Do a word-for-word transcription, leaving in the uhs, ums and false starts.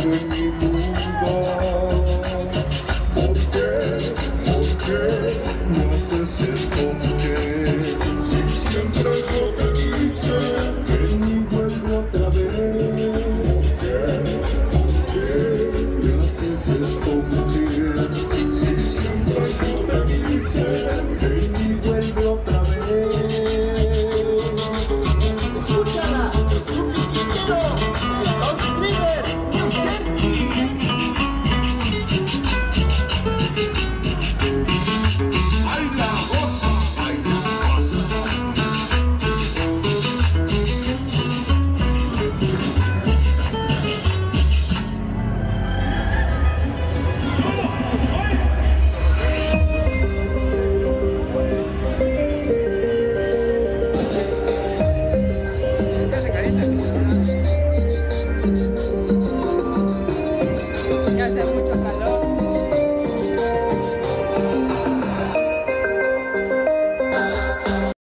en mi mundo. ¿Por qué? ¿Por qué me haces esto, mujer? Si siempre yo te quise, ven y vuelvo otra vez. ¿Por qué? ¿Por qué me haces esto, mujer? Si siempre yo te quise, ven y